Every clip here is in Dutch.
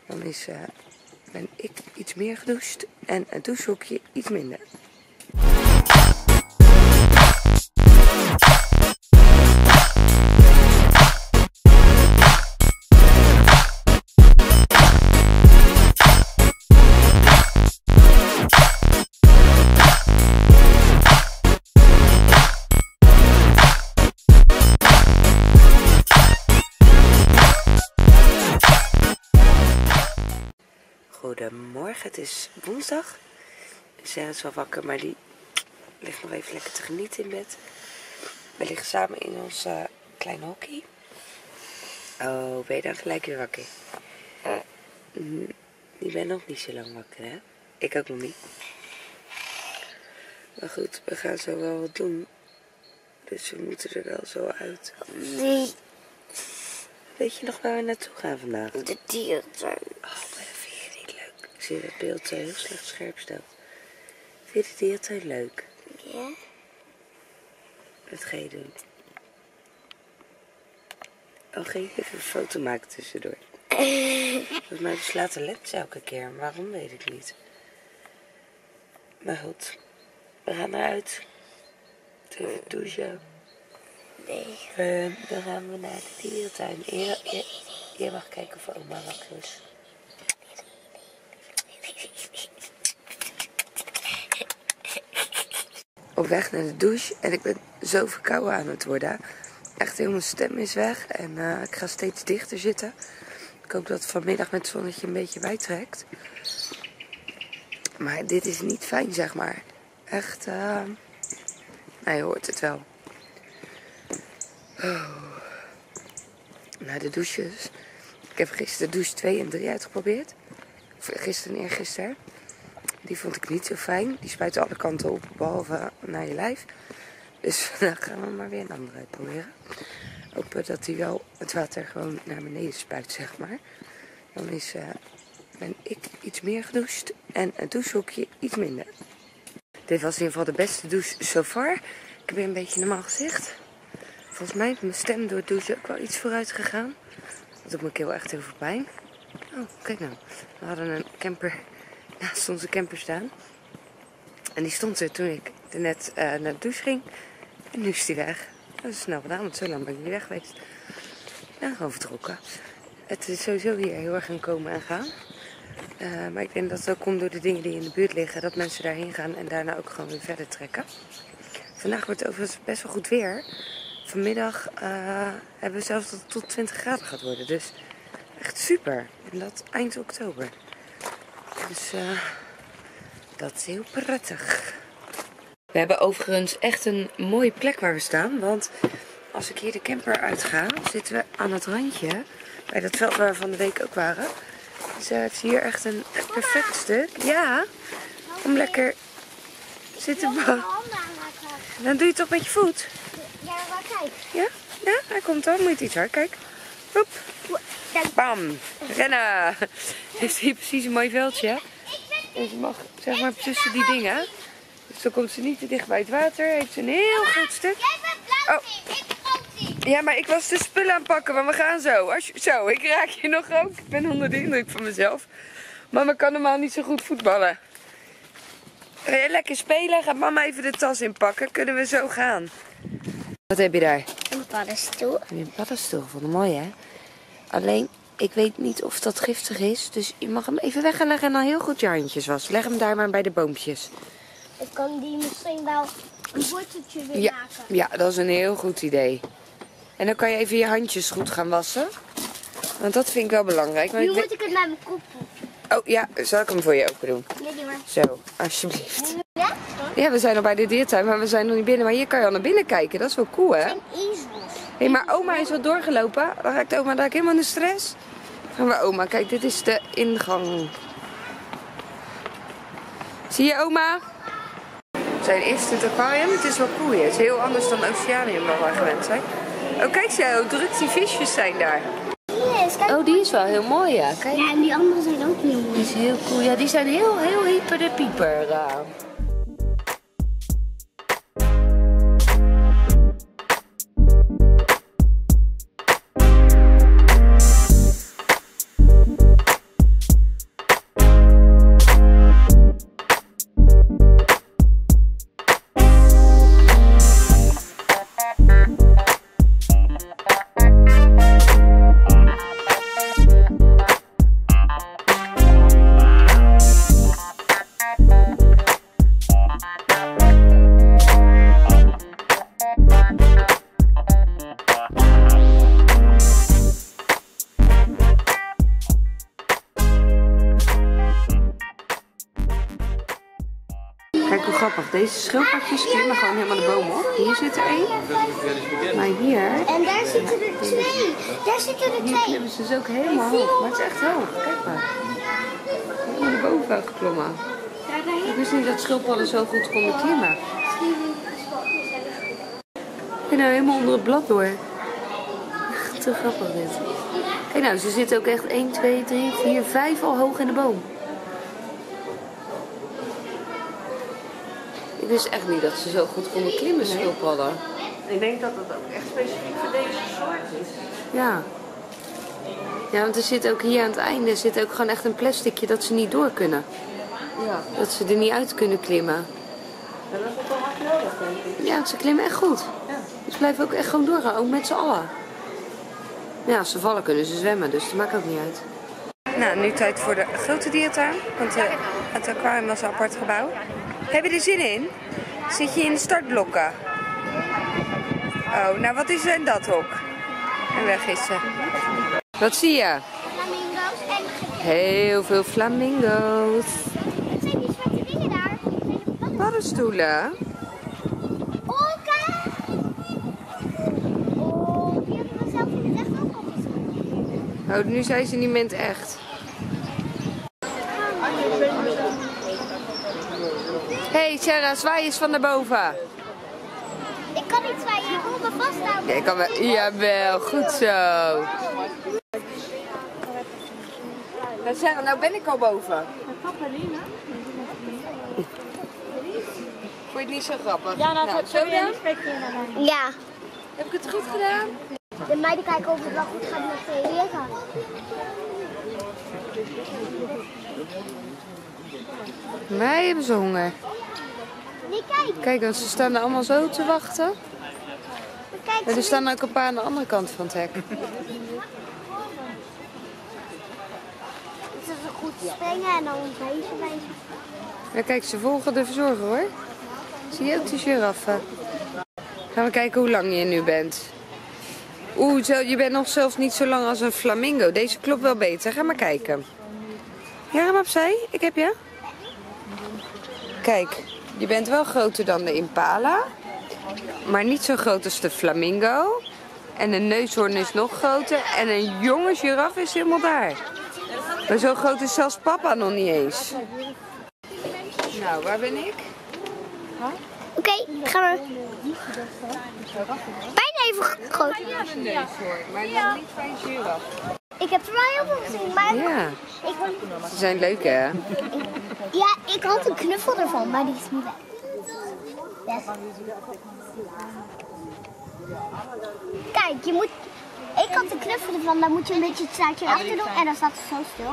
Dan ben ik iets meer gedoucht en het douchehokje iets minder. Goedemorgen, het is woensdag. Sarah is wel wakker, maar die ligt nog even lekker te genieten in bed. We liggen samen in ons kleine hokje. Oh, ben je dan gelijk weer wakker? Je bent nog niet zo lang wakker, hè? Ik ook nog niet. Maar goed, we gaan zo wel wat doen. Dus we moeten er wel zo uit. Nee. Weet je nog waar we naartoe gaan vandaag? De dierentuin. Oh, maar dat vind je niet leuk. Ik zie dat beeld heel slecht scherp stelt. Vind je de dierentuin leuk? Ja? Wat ga je doen? Oh, ga je even een foto maken tussendoor? Volgens mij beslaat de lens elke keer. Waarom weet ik niet. Maar goed, we gaan eruit. Even douchen. Nee. Dan gaan we naar de dierentuin. Je mag kijken of oma wakker is. Op weg naar de douche en ik ben zo verkouden aan het worden. Echt heel mijn stem is weg en ik ga steeds dichter zitten. Ik hoop dat het vanmiddag met het zonnetje een beetje bijtrekt. Maar dit is niet fijn, zeg maar. Echt, nou, je hoort het wel. Oh. Nou, de douches. Ik heb gisteren douche 2 en 3 uitgeprobeerd. Gisteren en eergisteren. Die vond ik niet zo fijn. Die spuiten alle kanten op, behalve naar je lijf. Dus vandaag gaan we maar weer een andere uitproberen. Hopen dat hij wel het water gewoon naar beneden spuit, zeg maar. Dan ben ik iets meer gedoucht en het douchehokje iets minder. Dit was in ieder geval de beste douche so far. Ik heb weer een beetje normaal gezicht. Volgens mij is mijn stem door het douchen ook wel iets vooruit gegaan. Dat doet mijn keel echt heel veel pijn. Oh, kijk nou. We hadden een camper naast onze camper staan. En die stond er toen ik er net naar de douche ging. En nu is die weg. Dat is snel gedaan, want zo lang ben ik niet weg geweest. En gewoon vertrokken. Het is sowieso hier heel erg gaan komen en gaan. Maar ik denk dat het ook komt door de dingen die in de buurt liggen. Dat mensen daarheen gaan en daarna ook gewoon weer verder trekken. Vandaag wordt het overigens best wel goed weer. Vanmiddag hebben we zelfs dat het tot 20 graden gaat worden. Dus echt super. En dat eind oktober. Dus dat is heel prettig. We hebben overigens echt een mooie plek waar we staan. Want als ik hier de camper uitga, zitten we aan het randje. Bij dat veld waar we van de week ook waren. Dus het is hier echt een perfect stuk. Ja, om lekker zitten bouwen. Dan doe je het toch met je voet? Ja, maar kijk. Ja? Ja, hij komt al. Moet je het iets hard kijken. Hoep. Bam. Rennen. Dit is hier precies een mooi veldje. Dus je mag zeg maar tussen die dingen. Dus dan komt ze niet te dicht bij het water. Heeft ze een heel groot stuk. Jij bent blauw, ik rood. Ja, maar ik was de spullen aan het pakken, maar we gaan zo. Zo, ik raak je nog ook. Ik ben onder de indruk van mezelf. Mama kan normaal niet zo goed voetballen. Ga jij lekker spelen? Gaat mama even de tas inpakken? Kunnen we zo gaan? Wat heb je daar? Een paddenstoel. Een paddenstoel, vond ik mooi hè? Alleen, ik weet niet of dat giftig is. Dus je mag hem even wegleggen en dan heel goed je handjes wassen. Leg hem daar maar bij de boompjes. Ik kan die misschien wel een worteltje weer Ja, maken. ja, dat is een heel goed idee. En dan kan je even je handjes goed gaan wassen. Want dat vind ik wel belangrijk. Nu moet ik het naar mijn kop doen. Oh ja, zal ik hem voor je open doen? Nee, doe maar. Zo, alsjeblieft. Ja? Ja, we zijn al bij de diertuin, maar we zijn nog niet binnen. Maar hier kan je al naar binnen kijken. Dat is wel cool, hè? Een ezels. Hé, maar oma is wat doorgelopen. Dan raakt oma daar helemaal in de stress. Gaan we oma, kijk, dit is de ingang. Zie je oma? We zijn eerst in het aquarium. Het is wel cool hier. Het is heel anders dan Oceanium waar we gewend zijn. Oh, kijk zo, hoe druk die visjes zijn daar. Yes, kijk. Oh, die is wel heel mooi, ja. Kijk. Ja, en die anderen zijn ook heel Die mooi. is heel cool. Ja, die zijn heel hyper de pieper. Kijk hoe grappig. Deze schildpadjes klimmen gewoon helemaal de boom op. Hier zit er één. Maar hier... En daar zitten er twee. Daar zitten er Hier twee. klimmen ze dus ook helemaal hoog. Maar het is echt hoog. Kijk maar. Helemaal de boven geklommen. Ik wist niet dat schildpadden zo goed konden klimmen. Kijk nou, helemaal onder het blad door. Te grappig dit. Kijk nou, ze zitten ook echt 1, 2, 3, 4, 5 al hoog in de boom. Ik wist echt niet dat ze zo goed konden klimmen, schildpadden. Ik denk dat het ook echt specifiek voor deze soort is. Ja. Ja, want er zit ook hier aan het einde zit ook gewoon echt een plasticje dat ze niet door kunnen. Ja. Dat ze er niet uit kunnen klimmen. En dat is ook wel hard nodig, denk ik. Ja, want ze klimmen echt goed. Ja. Dus ze blijven ook echt gewoon doorgaan, ook met z'n allen. Ja, als ze vallen kunnen ze zwemmen, dus dat maakt ook niet uit. Nou, nu tijd voor de grote dierentuin, want het aquarium was een apart gebouw. Heb je er zin in? Zit je in de startblokken? Oh, nou wat is er in dat hok? En weg is ze. Wat zie je? Flamingo's en Heel veel flamingo's. wat zijn die zwarte dingen daar? Paddenstoelen. Oh, kijk! Oh, die hebben we zelf in het echt ook al gezien. Oh, nu zijn ze niet meer in het echt. Hey Sarah, zwaai eens van daarboven. Ik kan niet zwaaien, ik wil me vasthouden. Ja, kan wel. Jawel, goed zo. Nou Sarah, nou ben ik al boven. Vond je het niet zo grappig? Ja, nou, nou zo dan? Ja. Heb ik het goed gedaan? De meiden kijken of het wel goed gaat met de leren. Mij hebben ze honger. Nee, kijk. Kijk, want ze staan er allemaal zo te wachten. Kijk, En er staan ook een paar aan de andere kant van het hek. het is een goed springen en dan deze wezen. Ja, kijk, ze volgen de verzorger hoor. Zie je ook de giraffen? Gaan we kijken hoe lang je nu bent. Oeh, je bent nog zelfs niet zo lang als een flamingo. Deze klopt wel beter. Ga maar kijken. Ja, ga maar opzij. Ik heb je. Kijk, je bent wel groter dan de impala. Maar niet zo groot als de flamingo. En de neushoorn is nog groter. En een jonge giraf is helemaal daar. Maar zo groot is zelfs papa nog niet eens. Nou, waar ben ik? Oké, gaan we. Bijna even groot. Een neushoorn, maar nog niet van een giraf. Ik heb er wel heel veel gezien, maar Ja, ik, ze zijn leuk hè? ja, ik had een knuffel ervan, maar die is niet weg. Weg. Kijk, je moet. Ik had een knuffel ervan, dan moet je een beetje het staartje achter doen en dan staat het zo stil.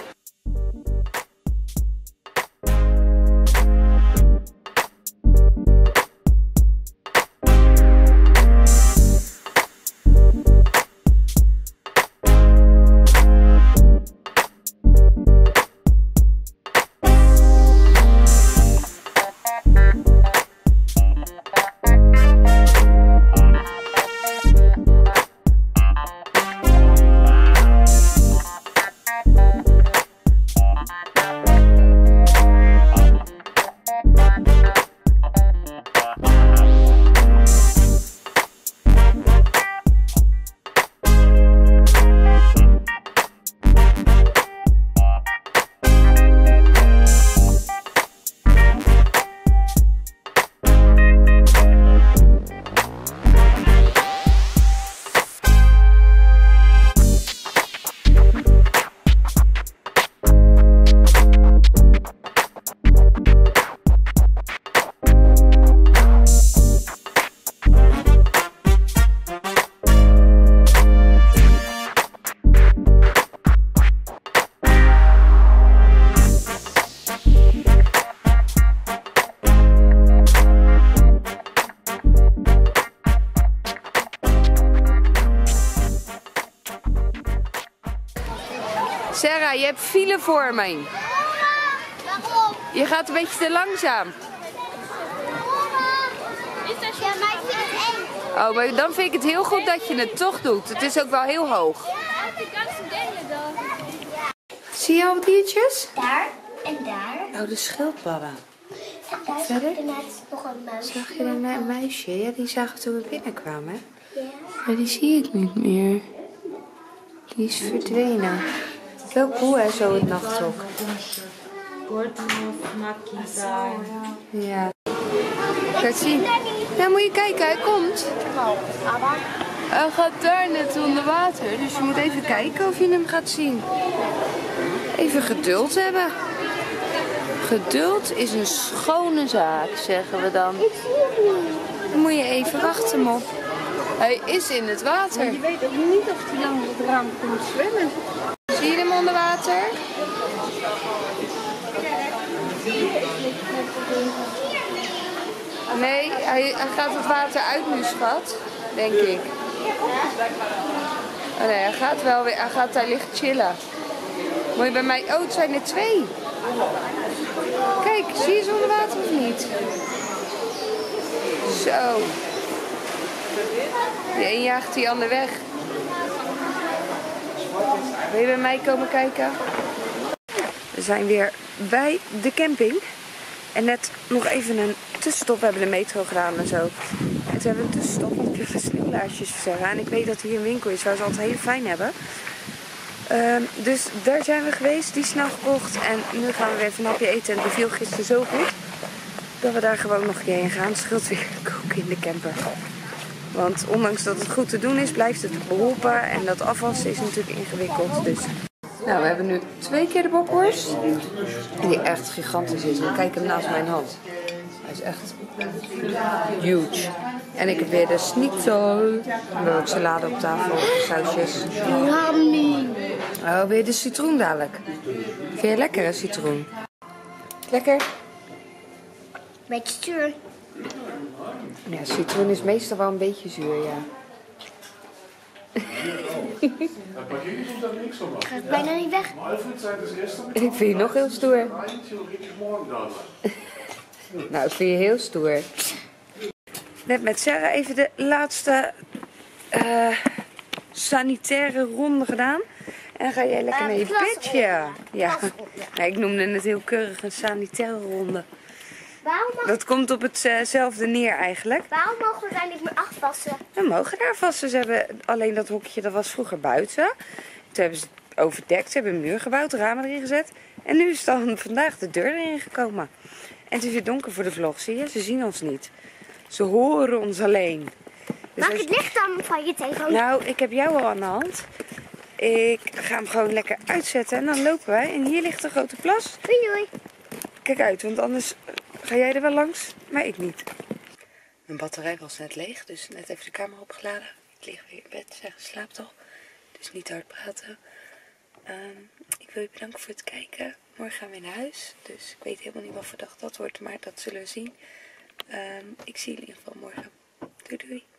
Sarah, je hebt file voor mij. Waarom? Je gaat een beetje te langzaam. Ja, maar ik vind het eng. Oh, maar dan vind ik het heel goed dat je het toch doet. Het is ook wel heel hoog. Zie je al wat diertjes? Daar en daar. Oh, de schildpadden. Daar zag ik net nog een muisje. Zag je daarna een muisje? Ja, die zagen we toen we binnenkwamen. Ja. Maar die zie ik niet meer. Die is verdwenen. Wel cool hè, zo het nachthok. Ja. Kijk, zie. Ja, moet je kijken, hij komt. Hij gaat daar net onder water, dus je moet even kijken of je hem gaat zien. Even geduld hebben. Geduld is een schone zaak, zeggen we dan. Ik zie het niet. Dan moet je even wachten, Mop. Hij is in het water. Je weet ook niet of hij lang op het raam komt zwemmen. Zie je hem onder water? Nee, hij gaat het water uit nu, schat. Denk ik. Oh nee, hij gaat wel weer. Hij gaat daar liggen chillen. Moet je bij mij... Oh, het zijn er 2. Kijk, zie je ze onder water of niet? Zo. De een jaagt die ander weg. Wil je bij mij komen kijken? We zijn weer bij de camping. En net nog even een tussenstop. We hebben de metro gedaan en zo. En toen hebben we een tussenstop om de sneeuwlaarsjes verzorgen. En ik weet dat hier een winkel is waar ze altijd heel fijn hebben. Dus daar zijn we geweest. Die snel gekocht. En nu gaan we weer even een hapje eten. En het beviel gisteren zo goed dat we daar gewoon nog een keer heen gaan. Het scheelt weer koken in de camper. Want ondanks dat het goed te doen is, blijft het beholpen. En dat afwassen is natuurlijk ingewikkeld. Dus. Nou, we hebben nu 2 keer de bokworst. Die echt gigantisch is. We kijken hem naast mijn hand. Hij is echt huge. En ik heb weer de schnitzel. We hebben ook salade op tafel, sausjes. Yummy. Oh, weer de citroen dadelijk. Vind je lekker, een citroen? Lekker? Beetje zuur. Ja, citroen is meestal wel een beetje zuur, ja. Ik ga het bijna niet weg. Ik vind je nog heel stoer. Nou, ik vind je heel stoer. Net met Sarah even de laatste sanitaire ronde gedaan. En dan ga jij lekker naar je bedje. Ja, nou, ik noemde het heel keurig een sanitaire ronde. Dat komt op hetzelfde neer eigenlijk. Waarom mogen we daar niet meer afwassen? We mogen daar vassen. Ze hebben alleen dat hokje, dat was vroeger buiten. Toen hebben ze het overdekt, ze hebben een muur gebouwd, ramen erin gezet. En nu is dan vandaag de deur erin gekomen. En het is weer donker voor de vlog, zie je? Ze zien ons niet. Ze horen ons alleen. Dus Maak het licht dan van je telefoon. Nou, ik heb jou al aan de hand. Ik ga hem gewoon lekker uitzetten en dan lopen wij. En hier ligt een grote plas. Doei doei. Kijk uit, want anders ga jij er wel langs, maar ik niet. Mijn batterij was net leeg, dus net even de camera opgeladen. Ik lig weer in bed, zeg, slaap toch. Dus niet hard praten. Ik wil je bedanken voor het kijken. Morgen gaan we naar huis, dus ik weet helemaal niet wat voor dag dat wordt, maar dat zullen we zien. Ik zie jullie in ieder geval morgen. Doei doei.